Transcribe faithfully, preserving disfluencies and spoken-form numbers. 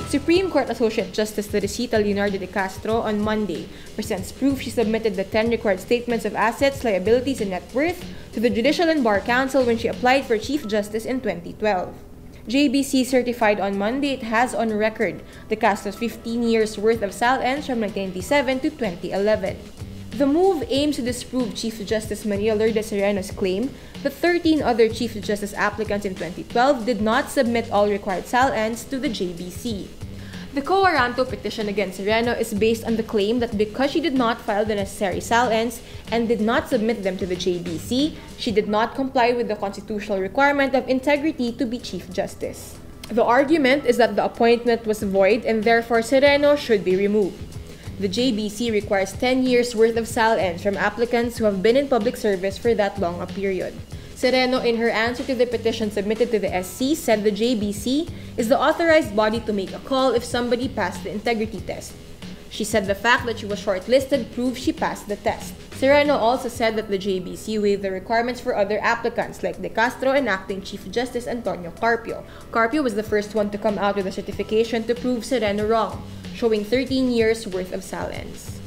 Supreme Court Associate Justice Teresita Leonardo de Castro on Monday presents proof she submitted the ten required statements of assets, liabilities, and net worth to the Judicial and Bar Council when she applied for Chief Justice in twenty twelve. J B C certified on Monday it has on record de Castro's fifteen years worth of S A L Ns from nineteen ninety-seven to twenty eleven. The move aims to disprove Chief Justice Maria Lourdes Sereno's claim that thirteen other Chief Justice applicants in twenty twelve did not submit all required S A L Ns to the J B C. The quo warranto petition against Sereno is based on the claim that because she did not file the necessary S A L Ns and did not submit them to the J B C, she did not comply with the constitutional requirement of integrity to be Chief Justice. The argument is that the appointment was void and therefore Sereno should be removed. The J B C requires ten years worth of S A L Ns from applicants who have been in public service for that long a period. Sereno, in her answer to the petition submitted to the S C, said the J B C is the authorized body to make a call if somebody passed the integrity test. She said the fact that she was shortlisted proves she passed the test. Sereno also said that the J B C waived the requirements for other applicants like de Castro and Acting Chief Justice Antonio Carpio. Carpio was the first one to come out with a certification to prove Sereno wrong, showing thirteen years worth of S A L Ns.